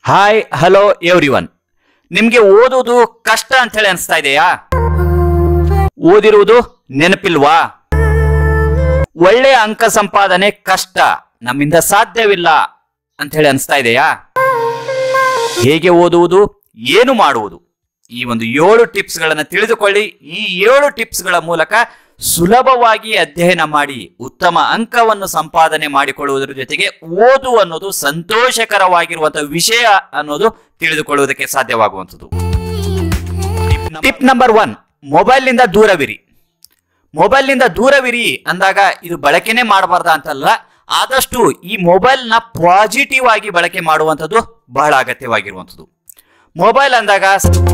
Hi hello everyone. ನಿಮ್ಗೆ ಓದುವುದು ಕಷ್ಟ ಅಂತ ಹೇಳಿ ಅನಿಸ್ತಾ ಇದೆಯಾ? ಓದಿರುವುದು ನೆನಪಿಲ್ವಾ? ಒಳ್ಳೆ ಅಂಕ ಸಂಪಾದನೆ ಕಷ್ಟ, ನಮ್ಮಿಂದ ಸಾಧ್ಯವಿಲ್ಲ ಅಂತ ಹೇಳಿ ಅನಿಸ್ತಾ ಇದೆಯಾ? ಹೇಗೆ ಓದುವುದು, ಏನು ಮಾಡುವುದು, ಈ ಒಂದು 7 ಟಿಪ್ಸ್ ಗಳನ್ನ ತಿಳಿದುಕೊಳ್ಳಿ. ಈ 7 ಟಿಪ್ಸ್ ಗಳ ಮೂಲಕ ಸುಲಭವಾಗಿ ಅಧ್ಯಯನ ಮಾಡಿ ಉತ್ತಮ ಅಂಕವನ್ನು ಸಂಪಾದನೆ ಮಾಡಿಕೊಳ್ಳುವುದರ ಜೊತೆಗೆ ಓದು ಅನ್ನೋದು ಸಂತೋಷಕರವಾಗಿರುವಂತಹ ವಿಷಯ ಅನ್ನೋದು ತಿಳಿದುಕೊಳ್ಳುವುದಕ್ಕೆ ಸಾಧ್ಯವಾಗುವಂಥದ್ದು. ಟಿಪ್ ನಂಬರ್ 1, ಮೊಬೈಲ್ ನಿಂದ ದೂರವಿರಿ. ಮೊಬೈಲ್ ನಿಂದ ದೂರವಿರಿ ಅಂದಾಗ ಇದು ಬಳಕೆನೇ ಮಾಡಬಾರ್ದ ಅಂತಲ್ಲ, ಆದಷ್ಟು ಈ ಮೊಬೈಲ್ ನ ಪಾಸಿಟಿವ್ ಆಗಿ ಬಳಕೆ ಮಾಡುವಂಥದ್ದು ಬಹಳ ಅಗತ್ಯವಾಗಿರುವಂಥದ್ದು. ಮೊಬೈಲ್ ಅಂದಾಗ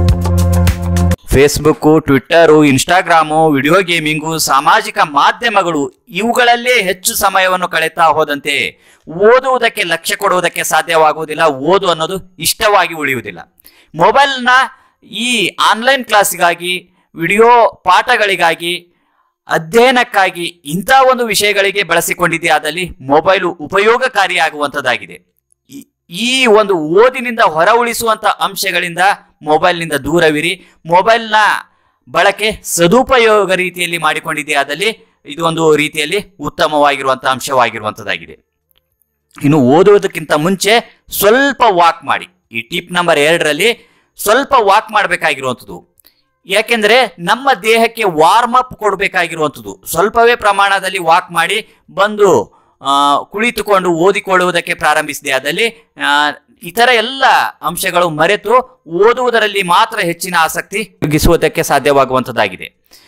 Facebook, Twitter, Instagram, video gaming, ಸಾಮಾಜಿಕ ಮಾಧ್ಯಮಗಳು ಇವುಗಳಲ್ಲೇ ಹೆಚ್ಚು ಸಮಯವನ್ನು ಕಳೆತಾ ಹೋದಂತೆ ಓದುವುದಕ್ಕೆ ಲಕ್ಷ್ಯ ಕೊಡುವುದಕ್ಕೆ ಸಾಧ್ಯವಾಗುವುದಿಲ್ಲ. ಓದು ಅನ್ನೋದು ಇಷ್ಟವಾಗಿ ಉಳಿಯುವುದಿಲ್ಲ. ಮೊಬೈಲ್ನ ಈ ಆನ್ಲೈನ್ ಕ್ಲಾಸಿಗಾಗಿ, ವಿಡಿಯೋ ಪಾಠಗಳಿಗಾಗಿ, ಅಧ್ಯಯನಕ್ಕಾಗಿ ಇಂಥ ಒಂದು ವಿಷಯಗಳಿಗೆ ಬಳಸಿಕೊಂಡಿದೆಯಾದಲ್ಲಿ ಮೊಬೈಲು ಉಪಯೋಗಕಾರಿಯಾಗುವಂಥದ್ದಾಗಿದೆ. ಈ ಒಂದು ಓದಿನಿಂದ ಹೊರ ಉಳಿಸುವಂತ ಅಂಶಗಳಿಂದ ಮೊಬೈಲ್ನಿಂದ ದೂರವಿರಿ. ಮೊಬೈಲ್ನ ಬಳಕೆ ಸದುಪಯೋಗ ರೀತಿಯಲ್ಲಿ ಮಾಡಿಕೊಂಡಿದೆಯಾದಲ್ಲಿ ಇದು ಒಂದು ರೀತಿಯಲ್ಲಿ ಉತ್ತಮವಾಗಿರುವಂತಹ ಅಂಶವಾಗಿರುವಂಥದ್ದಾಗಿದೆ. ಇನ್ನು ಓದುವುದಕ್ಕಿಂತ ಮುಂಚೆ ಸ್ವಲ್ಪ ವಾಕ್ ಮಾಡಿ. ಈ ಟಿಪ್ ನಂಬರ್ 2ರಲ್ಲಿ ಸ್ವಲ್ಪ ವಾಕ್ ಮಾಡಬೇಕಾಗಿರುವಂಥದ್ದು. ಯಾಕೆಂದ್ರೆ ನಮ್ಮ ದೇಹಕ್ಕೆ ವಾರ್ಮ್ ಅಪ್ ಕೊಡಬೇಕಾಗಿರುವಂಥದ್ದು. ಸ್ವಲ್ಪವೇ ಪ್ರಮಾಣದಲ್ಲಿ ವಾಕ್ ಮಾಡಿ ಬಂದು ಕುಳಿತುಕೊಂಡು ಓದಿಕೊಳ್ಳುವುದಕ್ಕೆ ಪ್ರಾರಂಭಿಸಿದೆ ಆದಲ್ಲಿ ಇತರ ಎಲ್ಲ ಅಂಶಗಳು ಮರೆತು ಓದುವುದರಲ್ಲಿ ಮಾತ್ರ ಹೆಚ್ಚಿನ ಆಸಕ್ತಿ ಒದಗಿಸುವುದಕ್ಕೆ ಸಾಧ್ಯವಾಗುವಂಥದ್ದಾಗಿದೆ.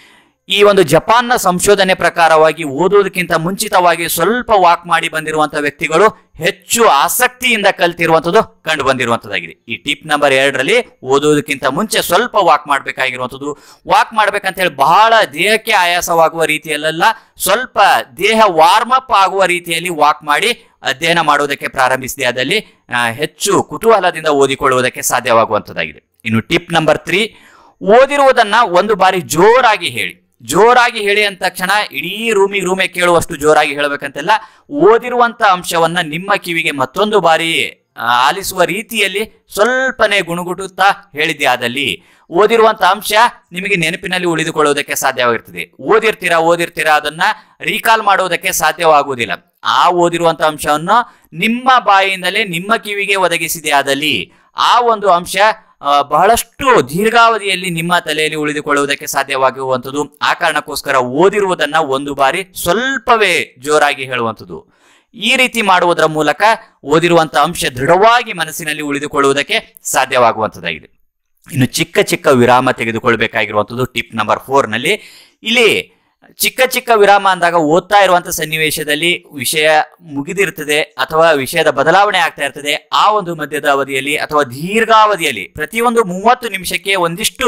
ಈ ಒಂದು ಜಪಾನ್ನ ಸಂಶೋಧನೆ ಪ್ರಕಾರವಾಗಿ ಓದುವುದಕ್ಕಿಂತ ಮುಂಚಿತವಾಗಿ ಸ್ವಲ್ಪ ವಾಕ್ ಮಾಡಿ ಬಂದಿರುವಂತಹ ವ್ಯಕ್ತಿಗಳು ಹೆಚ್ಚು ಆಸಕ್ತಿಯಿಂದ ಕಲ್ತಿರುವಂಥದ್ದು ಕಂಡು ಬಂದಿರುವಂಥದ್ದಾಗಿದೆ. ಈ ಟಿಪ್ ನಂಬರ್ 2ರಲ್ಲಿ ಓದುವುದಕ್ಕಿಂತ ಮುಂಚೆ ಸ್ವಲ್ಪ ವಾಕ್ ಮಾಡಬೇಕಾಗಿರುವಂಥದ್ದು. ವಾಕ್ ಮಾಡ್ಬೇಕಂತ ಹೇಳಿ ಬಹಳ ದೇಹಕ್ಕೆ ಆಯಾಸವಾಗುವ ರೀತಿಯಲ್ಲ, ಸ್ವಲ್ಪ ದೇಹ ವಾರ್ಮ್ ಅಪ್ ಆಗುವ ರೀತಿಯಲ್ಲಿ ವಾಕ್ ಮಾಡಿ ಅಧ್ಯಯನ ಮಾಡುವುದಕ್ಕೆ ಪ್ರಾರಂಭಿಸಿದೆ ಆದಲ್ಲಿ ಹೆಚ್ಚು ಕುತೂಹಲದಿಂದ ಓದಿಕೊಳ್ಳುವುದಕ್ಕೆ ಸಾಧ್ಯವಾಗುವಂಥದ್ದಾಗಿದೆ. ಇನ್ನು ಟಿಪ್ ನಂಬರ್ 3, ಓದಿರುವುದನ್ನ ಒಂದು ಬಾರಿ ಜೋರಾಗಿ ಹೇಳಿ. ಜೋರಾಗಿ ಹೇಳಿ ಅಂದ ತಕ್ಷಣ ಇಡೀ ರೂಮೇ ಕೇಳುವಷ್ಟು ಜೋರಾಗಿ ಹೇಳಬೇಕಂತೆಲ್ಲ. ಓದಿರುವಂತ ಅಂಶವನ್ನ ನಿಮ್ಮ ಕಿವಿಗೆ ಮತ್ತೊಂದು ಬಾರಿ ಆಲಿಸುವ ರೀತಿಯಲ್ಲಿ ಸ್ವಲ್ಪನೇ ಗುಣಗುಟ್ಟುತ್ತಾ ಹೇಳಿದ್ದೆ ಆದಲ್ಲಿ ಓದಿರುವಂತ ಅಂಶ ನಿಮಗೆ ನೆನಪಿನಲ್ಲಿ ಉಳಿದುಕೊಳ್ಳುವುದಕ್ಕೆ ಸಾಧ್ಯವಾಗಿರ್ತದೆ. ಓದಿರ್ತೀರಾ ಅದನ್ನ ರೀಕಾಲ್ ಮಾಡುವುದಕ್ಕೆ ಸಾಧ್ಯವಾಗುವುದಿಲ್ಲ. ಆ ಓದಿರುವಂತ ಅಂಶವನ್ನು ನಿಮ್ಮ ಬಾಯಿಯಿಂದಲೇ ನಿಮ್ಮ ಕಿವಿಗೆ ಒದಗಿಸಿದೆ ಆದಲ್ಲಿ ಆ ಒಂದು ಅಂಶ ಬಹಳಷ್ಟು ದೀರ್ಘಾವಧಿಯಲ್ಲಿ ನಿಮ್ಮ ತಲೆಯಲ್ಲಿ ಉಳಿದುಕೊಳ್ಳುವುದಕ್ಕೆ ಸಾಧ್ಯವಾಗುವಂಥದ್ದು. ಆ ಕಾರಣಕ್ಕೋಸ್ಕರ ಓದಿರುವುದನ್ನ ಒಂದು ಬಾರಿ ಸ್ವಲ್ಪವೇ ಜೋರಾಗಿ ಹೇಳುವಂಥದ್ದು. ಈ ರೀತಿ ಮಾಡುವುದರ ಮೂಲಕ ಓದಿರುವಂತಹ ಅಂಶ ದೃಢವಾಗಿ ಮನಸ್ಸಿನಲ್ಲಿ ಉಳಿದುಕೊಳ್ಳುವುದಕ್ಕೆ ಸಾಧ್ಯವಾಗುವಂಥದ್ದಾಗಿದೆ. ಇನ್ನು ಚಿಕ್ಕ ವಿರಾಮ ತೆಗೆದುಕೊಳ್ಬೇಕಾಗಿರುವಂಥದ್ದು ಟಿಪ್ ನಂಬರ್ 4ನಲ್ಲಿ. ಇಲ್ಲಿ ಚಿಕ್ಕ ವಿರಾಮ ಅಂದಾಗ ಓದ್ತಾ ಇರುವಂತಹ ಸನ್ನಿವೇಶದಲ್ಲಿ ವಿಷಯ ಮುಗಿದಿರ್ತದೆ ಅಥವಾ ವಿಷಯದ ಬದಲಾವಣೆ ಆಗ್ತಾ ಇರ್ತದೆ. ಆ ಒಂದು ಮಧ್ಯದ ಅವಧಿಯಲ್ಲಿ ಅಥವಾ ದೀರ್ಘಾವಧಿಯಲ್ಲಿ ಪ್ರತಿಯೊಂದು 30 ನಿಮಿಷಕ್ಕೆ ಒಂದಿಷ್ಟು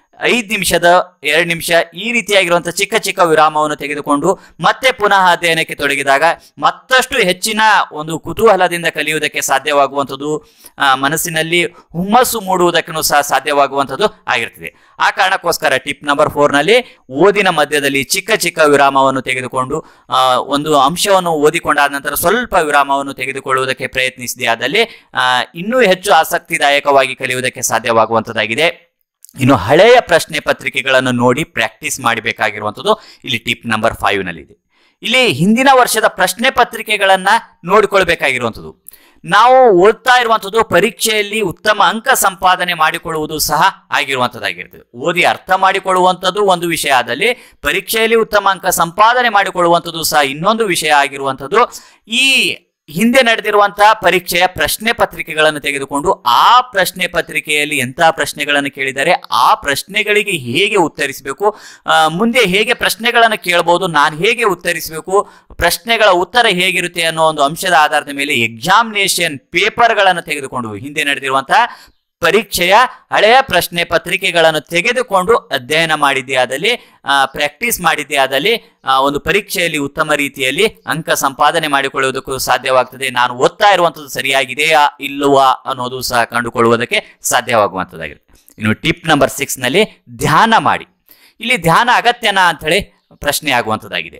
5 ನಿಮಿಷದ 2 ನಿಮಿಷ ಈ ರೀತಿಯಾಗಿರುವಂತಹ ಚಿಕ್ಕ ವಿರಾಮವನ್ನು ತೆಗೆದುಕೊಂಡು ಮತ್ತೆ ಪುನಃ ಅಧ್ಯಯನಕ್ಕೆ ತೊಡಗಿದಾಗ ಮತ್ತಷ್ಟು ಹೆಚ್ಚಿನ ಒಂದು ಕುತೂಹಲದಿಂದ ಕಲಿಯುವುದಕ್ಕೆ ಸಾಧ್ಯವಾಗುವಂಥದ್ದು, ಮನಸ್ಸಿನಲ್ಲಿ ಹುಮ್ಮಸ್ಸು ಮೂಡುವುದಕ್ಕೂ ಸಹ ಸಾಧ್ಯವಾಗುವಂಥದ್ದು ಆಗಿರ್ತದೆ. ಆ ಕಾರಣಕ್ಕೋಸ್ಕರ ಟಿಪ್ ನಂಬರ್ 4ನಲ್ಲಿ ಓದಿನ ಮಧ್ಯದಲ್ಲಿ ಚಿಕ್ಕ ವಿರಾಮವನ್ನು ತೆಗೆದುಕೊಂಡು ಒಂದು ಅಂಶವನ್ನು ಓದಿಕೊಂಡಾದ ನಂತರ ಸ್ವಲ್ಪ ವಿರಾಮವನ್ನು ತೆಗೆದುಕೊಳ್ಳುವುದಕ್ಕೆ ಪ್ರಯತ್ನಿಸಿದೆ ಆದಲ್ಲಿ ಇನ್ನೂ ಹೆಚ್ಚು ಆಸಕ್ತಿದಾಯಕವಾಗಿ ಕಲಿಯುವುದಕ್ಕೆ ಸಾಧ್ಯವಾಗುವಂಥದ್ದಾಗಿದೆ. ಇನ್ನು ಹಳೆಯ ಪ್ರಶ್ನೆ ಪತ್ರಿಕೆಗಳನ್ನು ನೋಡಿ ಪ್ರಾಕ್ಟೀಸ್ ಮಾಡಬೇಕಾಗಿರುವಂಥದ್ದು ಇಲ್ಲಿ ಟಿಪ್ ನಂಬರ್ 5ನಲ್ಲಿದೆ. ಇಲ್ಲಿ ಹಿಂದಿನ ವರ್ಷದ ಪ್ರಶ್ನೆ ಪತ್ರಿಕೆಗಳನ್ನ ನೋಡಿಕೊಳ್ಬೇಕಾಗಿರುವಂಥದ್ದು. ನಾವು ಓದ್ತಾ ಇರುವಂಥದ್ದು ಪರೀಕ್ಷೆಯಲ್ಲಿ ಉತ್ತಮ ಅಂಕ ಸಂಪಾದನೆ ಮಾಡಿಕೊಳ್ಳುವುದು ಸಹ ಆಗಿರುವಂಥದ್ದಾಗಿರ್ತದೆ. ಓದಿ ಅರ್ಥ ಮಾಡಿಕೊಳ್ಳುವಂಥದ್ದು ಒಂದು ವಿಷಯ ಆದಲ್ಲಿ ಪರೀಕ್ಷೆಯಲ್ಲಿ ಉತ್ತಮ ಅಂಕ ಸಂಪಾದನೆ ಮಾಡಿಕೊಳ್ಳುವಂಥದ್ದು ಸಹ ಇನ್ನೊಂದು ವಿಷಯ ಆಗಿರುವಂಥದ್ದು. ಈ ಹಿಂದೆ ನಡೆದಿರುವಂತಹ ಪರೀಕ್ಷೆಯ ಪ್ರಶ್ನೆ ಪತ್ರಿಕೆಗಳನ್ನು ತೆಗೆದುಕೊಂಡು ಆ ಪ್ರಶ್ನೆ ಪತ್ರಿಕೆಯಲ್ಲಿ ಎಂತಹ ಪ್ರಶ್ನೆಗಳನ್ನು ಕೇಳಿದರೆ ಆ ಪ್ರಶ್ನೆಗಳಿಗೆ ಹೇಗೆ ಉತ್ತರಿಸಬೇಕು, ಮುಂದೆ ಹೇಗೆ ಪ್ರಶ್ನೆಗಳನ್ನು ಕೇಳಬಹುದು, ನಾನು ಹೇಗೆ ಉತ್ತರಿಸಬೇಕು, ಪ್ರಶ್ನೆಗಳ ಉತ್ತರ ಹೇಗಿರುತ್ತೆ ಅನ್ನೋ ಒಂದು ಅಂಶದ ಆಧಾರದ ಮೇಲೆ ಎಕ್ಸಾಮಿನೇಷನ್ ಪೇಪರ್ಗಳನ್ನು ತೆಗೆದುಕೊಂಡು ಹಿಂದೆ ನಡೆದಿರುವಂತಹ ಪರೀಕ್ಷೆಯ ಹಳೆಯ ಪ್ರಶ್ನೆ ಪತ್ರಿಕೆಗಳನ್ನು ತೆಗೆದುಕೊಂಡು ಅಧ್ಯಯನ ಮಾಡಿದ್ದೇ ಆದಲ್ಲಿ ಪ್ರಾಕ್ಟೀಸ್ ಮಾಡಿದ್ದೇ ಆದಲ್ಲಿ ಒಂದು ಪರೀಕ್ಷೆಯಲ್ಲಿ ಉತ್ತಮ ರೀತಿಯಲ್ಲಿ ಅಂಕ ಸಂಪಾದನೆ ಮಾಡಿಕೊಳ್ಳುವುದಕ್ಕೂ ಸಾಧ್ಯವಾಗ್ತದೆ. ನಾನು ಓದ್ತಾ ಇರುವಂಥದ್ದು ಸರಿಯಾಗಿದೆಯಾ ಇಲ್ಲವಾ ಅನ್ನೋದು ಸಹ ಕಂಡುಕೊಳ್ಳುವುದಕ್ಕೆ ಸಾಧ್ಯವಾಗುವಂಥದ್ದಾಗಿದೆ. ಇನ್ನು ಟಿಪ್ ನಂಬರ್ 6ನಲ್ಲಿ ಧ್ಯಾನ ಮಾಡಿ. ಇಲ್ಲಿ ಧ್ಯಾನ ಅಗತ್ಯನಾ ಅಂತ ಹೇಳಿ ಪ್ರಶ್ನೆ ಆಗುವಂಥದ್ದಾಗಿದೆ.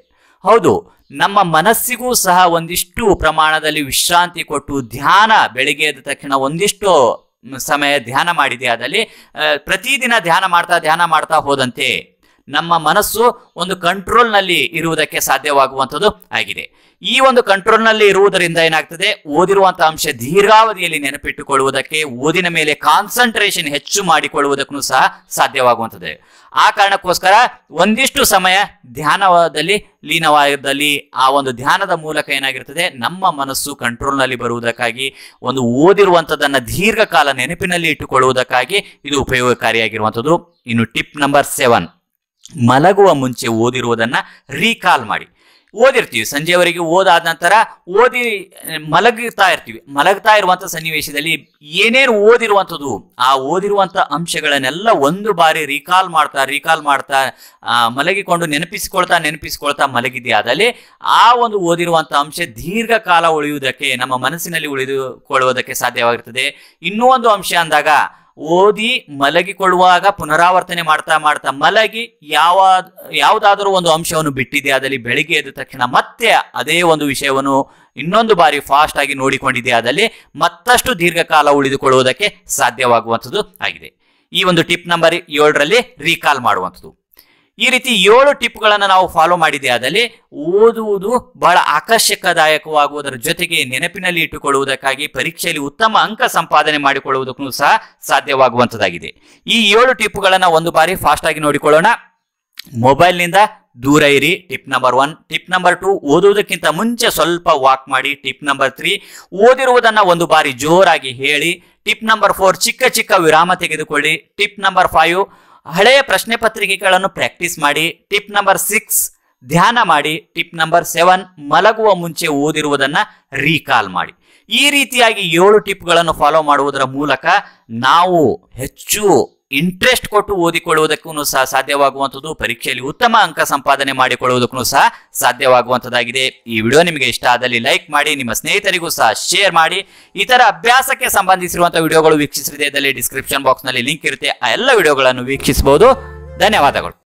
ಹೌದು, ನಮ್ಮ ಮನಸ್ಸಿಗೂ ಸಹ ಒಂದಿಷ್ಟು ಪ್ರಮಾಣದಲ್ಲಿ ವಿಶ್ರಾಂತಿ ಕೊಟ್ಟು ಧ್ಯಾನ, ಬೆಳಿಗ್ಗೆ ಎದ್ದ ತಕ್ಷಣ ಒಂದಿಷ್ಟು ಸಮಯ ಧ್ಯಾನ ಮಾಡಿದೆ ಆದಲ್ಲಿ ಪ್ರತಿದಿನ ಧ್ಯಾನ ಮಾಡ್ತಾ ಹೋದಂತೆ ನಮ್ಮ ಮನಸ್ಸು ಒಂದು ಕಂಟ್ರೋಲ್ನಲ್ಲಿ ಇರುವುದಕ್ಕೆ ಸಾಧ್ಯವಾಗುವಂಥದ್ದು ಆಗಿದೆ. ಈ ಒಂದು ಕಂಟ್ರೋಲ್ನಲ್ಲಿ ಇರುವುದರಿಂದ ಏನಾಗ್ತದೆ, ಓದಿರುವಂತಹ ಅಂಶ ದೀರ್ಘಾವಧಿಯಲ್ಲಿ ನೆನಪಿಟ್ಟುಕೊಳ್ಳುವುದಕ್ಕೆ, ಓದಿನ ಮೇಲೆ ಕಾನ್ಸಂಟ್ರೇಷನ್ ಹೆಚ್ಚು ಮಾಡಿಕೊಳ್ಳುವುದಕ್ಕೂ ಸಹ ಸಾಧ್ಯವಾಗುವಂಥದ್ದು. ಆ ಕಾರಣಕ್ಕೋಸ್ಕರ ಒಂದಿಷ್ಟು ಸಮಯ ಧ್ಯಾನದಲ್ಲಿ ಲೀನವಾದಲ್ಲಿ ಆ ಒಂದು ಧ್ಯಾನದ ಮೂಲಕ ಏನಾಗಿರ್ತದೆ, ನಮ್ಮ ಮನಸ್ಸು ಕಂಟ್ರೋಲ್ನಲ್ಲಿ ಬರುವುದಕ್ಕಾಗಿ, ಒಂದು ಓದಿರುವಂಥದ್ದನ್ನು ದೀರ್ಘಕಾಲ ನೆನಪಿನಲ್ಲಿ ಇಟ್ಟುಕೊಳ್ಳುವುದಕ್ಕಾಗಿ ಇದು ಉಪಯೋಗಕಾರಿಯಾಗಿರುವಂಥದ್ದು. ಇನ್ನು ಟಿಪ್ ನಂಬರ್ 7, ಮಲಗುವ ಮುಂಚೆ ಓದಿರುವುದನ್ನ ರೀಕಾಲ್ ಮಾಡಿ. ಓದಿರ್ತೀವಿ, ಸಂಜೆವರೆಗೆ ಓದಾದ ನಂತರ ಓದಿ ಮಲಗ್ತಾ ಇರುವಂತ ಸನ್ನಿವೇಶದಲ್ಲಿ ಏನೇನು ಓದಿರುವಂಥದ್ದು, ಆ ಓದಿರುವಂತ ಅಂಶಗಳನ್ನೆಲ್ಲ ಒಂದು ಬಾರಿ ರೀಕಾಲ್ ಮಾಡ್ತಾ ಮಲಗಿಕೊಂಡು ನೆನಪಿಸಿಕೊಳ್ತಾ ಮಲಗಿದೆಯಾದಲ್ಲಿ ಆ ಒಂದು ಓದಿರುವಂತ ಅಂಶ ದೀರ್ಘಕಾಲ ಉಳಿಯುವುದಕ್ಕೆ, ನಮ್ಮ ಮನಸ್ಸಿನಲ್ಲಿ ಉಳಿದುಕೊಳ್ಳುವುದಕ್ಕೆ ಸಾಧ್ಯವಾಗಿರ್ತದೆ. ಇನ್ನೂ ಒಂದು ಅಂಶ ಅಂದಾಗ, ಓದಿ ಮಲಗಿಕೊಳ್ಳುವಾಗ ಪುನರಾವರ್ತನೆ ಮಾಡ್ತಾ ಮಲಗಿ ಯಾವುದಾದರೂ ಒಂದು ಅಂಶವನ್ನು ಬಿಟ್ಟಿದೆ ಆದಲ್ಲಿ ಬೆಳಿಗ್ಗೆ ಎದ್ದ ತಕ್ಷಣ ಮತ್ತೆ ಅದೇ ಒಂದು ವಿಷಯವನ್ನು ಇನ್ನೊಂದು ಬಾರಿ ಫಾಸ್ಟ್ ಆಗಿ ನೋಡಿಕೊಂಡಿದೆ ಆದಲ್ಲಿ ಮತ್ತಷ್ಟು ದೀರ್ಘಕಾಲ ಉಳಿದುಕೊಳ್ಳುವುದಕ್ಕೆ ಸಾಧ್ಯವಾಗುವಂಥದ್ದು ಆಗಿದೆ. ಈ ಒಂದು ಟಿಪ್ ನಂಬರ್ 7ರಲ್ಲಿ ರೀಕಾಲ್ ಮಾಡುವಂಥದ್ದು. ಈ ರೀತಿ 7 ಟಿಪ್ಗಳನ್ನು ನಾವು ಫಾಲೋ ಮಾಡಿದೆ ಆದಲ್ಲಿ ಓದುವುದು ಬಹಳ ಆಕರ್ಷಕದಾಯಕವಾಗುವುದರ ಜೊತೆಗೆ ನೆನಪಿನಲ್ಲಿ ಇಟ್ಟುಕೊಳ್ಳುವುದಕ್ಕಾಗಿ ಪರೀಕ್ಷೆಯಲ್ಲಿ ಉತ್ತಮ ಅಂಕ ಸಂಪಾದನೆ ಮಾಡಿಕೊಳ್ಳುವುದಕ್ಕೂ ಸಹ ಸಾಧ್ಯವಾಗುವಂಥದ್ದಾಗಿದೆ. ಈ 7 ಟಿಪ್ಗಳನ್ನು ಒಂದು ಬಾರಿ ಫಾಸ್ಟ್ ಆಗಿ ನೋಡಿಕೊಳ್ಳೋಣ. ಮೊಬೈಲ್ನಿಂದ ದೂರ ಇರಿ, ಟಿಪ್ ನಂಬರ್ 1. ಟಿಪ್ ನಂಬರ್ 2, ಓದುವುದಕ್ಕಿಂತ ಮುಂಚೆ ಸ್ವಲ್ಪ ವಾಕ್ ಮಾಡಿ. ಟಿಪ್ ನಂಬರ್ 3, ಓದಿರುವುದನ್ನ ಒಂದು ಬಾರಿ ಜೋರಾಗಿ ಹೇಳಿ. ಟಿಪ್ ನಂಬರ್ 4, ಚಿಕ್ಕ ವಿರಾಮ ತೆಗೆದುಕೊಳ್ಳಿ. ಟಿಪ್ ನಂಬರ್ 5, ಹಳೆಯ ಪ್ರಶ್ನೆ ಪತ್ರಿಕೆಗಳನ್ನು ಪ್ರಾಕ್ಟೀಸ್ ಮಾಡಿ. ಟಿಪ್ ನಂಬರ್ 6, ಧ್ಯಾನ ಮಾಡಿ. ಟಿಪ್ ನಂಬರ್ 7, ಮಲಗುವ ಮುಂಚೆ ಓದಿರುವುದನ್ನ ರೀಕಾಲ್ ಮಾಡಿ. ಈ ರೀತಿಯಾಗಿ 7 ಟಿಪ್ಗಳನ್ನು ಫಾಲೋ ಮಾಡುವುದರ ಮೂಲಕ ನಾವು ಹೆಚ್ಚು ಇಂಟ್ರೆಸ್ಟ್ ಕೊಟ್ಟು ಓದಿಕೊಳ್ಳುವುದಕ್ಕೂ ಸಹ ಸಾಧ್ಯವಾಗುವಂಥದ್ದು, ಪರೀಕ್ಷೆಯಲ್ಲಿ ಉತ್ತಮ ಅಂಕ ಸಂಪಾದನೆ ಮಾಡಿಕೊಳ್ಳುವುದಕ್ಕೂ ಸಹ ಸಾಧ್ಯವಾಗುವಂಥದ್ದಾಗಿದೆ. ಈ ವಿಡಿಯೋ ನಿಮಗೆ ಇಷ್ಟ ಆದಲ್ಲಿ ಲೈಕ್ ಮಾಡಿ, ನಿಮ್ಮ ಸ್ನೇಹಿತರಿಗೂ ಸಹ ಶೇರ್ ಮಾಡಿ. ಇತರ ಅಭ್ಯಾಸಕ್ಕೆ ಸಂಬಂಧಿಸಿರುವಂತಹ ವಿಡಿಯೋಗಳು ವೀಕ್ಷಿಸದೇ ಇದ್ದಲ್ಲಿ ಡಿಸ್ಕ್ರಿಪ್ಷನ್ ಬಾಕ್ಸ್ ನಲ್ಲಿ ಲಿಂಕ್ ಇರುತ್ತೆ, ಆ ಎಲ್ಲ ವಿಡಿಯೋಗಳನ್ನು ವೀಕ್ಷಿಸಬಹುದು. ಧನ್ಯವಾದಗಳು.